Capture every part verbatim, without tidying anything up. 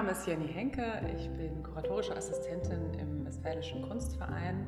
Name ist Jenny Henke, ich bin kuratorische Assistentin im Westfälischen Kunstverein.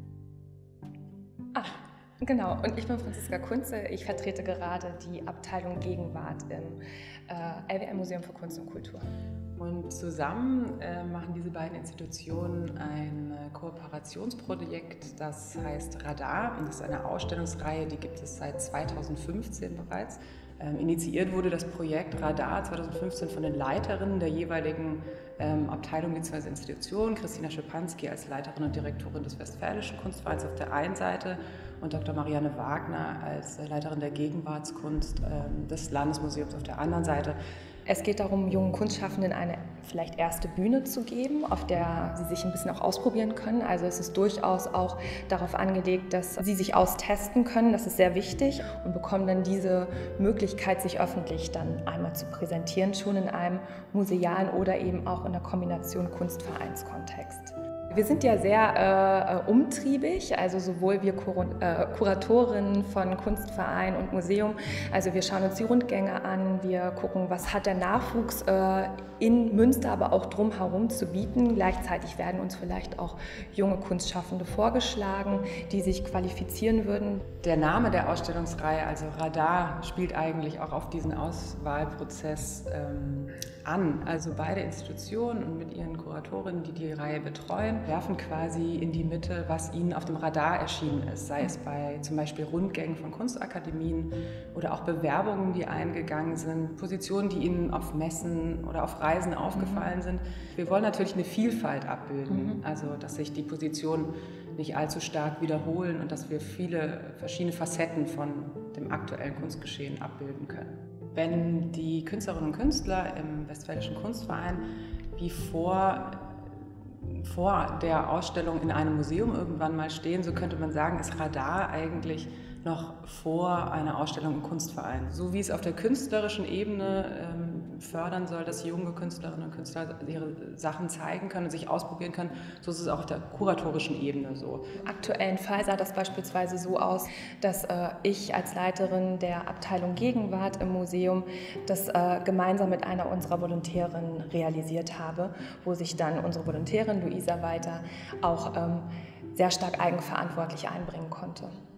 Ah, genau. Und ich bin Franziska Kunze. Ich vertrete gerade die Abteilung Gegenwart im äh, L W M-Museum für Kunst und Kultur. Und zusammen äh, machen diese beiden Institutionen ein äh, Kooperationsprojekt, das heißt Radar. Und das ist eine Ausstellungsreihe, die gibt es seit zweitausendfünfzehn bereits. Ähm, initiiert wurde das Projekt Radar zweitausendfünfzehn von den Leiterinnen der jeweiligen ähm, Abteilung bzw. Institution, Christina Schepanski als Leiterin und Direktorin des Westfälischen Kunstvereins auf der einen Seite und Doktor Marianne Wagner als äh, Leiterin der Gegenwartskunst ähm, des Landesmuseums auf der anderen Seite. Es geht darum, jungen Kunstschaffenden eine vielleicht erste Bühne zu geben, auf der sie sich ein bisschen auch ausprobieren können. Also es ist durchaus auch darauf angelegt, dass sie sich austesten können. Das ist sehr wichtig und bekommen dann diese Möglichkeit, sich öffentlich dann einmal zu präsentieren, schon in einem musealen oder eben auch in der Kombination Kunstvereinskontext. Wir sind ja sehr äh, umtriebig, also sowohl wir Kur äh, Kuratorinnen von Kunstverein und Museum, also wir schauen uns die Rundgänge an, wir gucken, was hat der Nachwuchs äh, in Münster, aber auch drumherum zu bieten. Gleichzeitig werden uns vielleicht auch junge Kunstschaffende vorgeschlagen, die sich qualifizieren würden. Der Name der Ausstellungsreihe, also Radar, spielt eigentlich auch auf diesen Auswahlprozess ähm, an. Also beide Institutionen und mit ihren Kuratorinnen, die die Reihe betreuen, werfen quasi in die Mitte, was ihnen auf dem Radar erschienen ist, sei es bei zum Beispiel Rundgängen von Kunstakademien oder auch Bewerbungen, die eingegangen sind, Positionen, die ihnen auf Messen oder auf Reisen aufgefallen mhm. sind. Wir wollen natürlich eine Vielfalt abbilden, mhm. also dass sich die Positionen nicht allzu stark wiederholen und dass wir viele verschiedene Facetten von dem aktuellen Kunstgeschehen abbilden können. Wenn die Künstlerinnen und Künstler im Westfälischen Kunstverein wie vor vor der Ausstellung in einem Museum irgendwann mal stehen, so könnte man sagen, ist Radar eigentlich noch vor einer Ausstellung im Kunstverein. So wie es auf der künstlerischen Ebene ähm, fördern soll, dass junge Künstlerinnen und Künstler ihre Sachen zeigen können und sich ausprobieren können, so ist es auch auf der kuratorischen Ebene so. Im aktuellen Fall sah das beispielsweise so aus, dass äh, ich als Leiterin der Abteilung Gegenwart im Museum das äh, gemeinsam mit einer unserer Volontärinnen realisiert habe, wo sich dann unsere Volontärin Luisa Weiter auch ähm, sehr stark eigenverantwortlich einbringen konnte.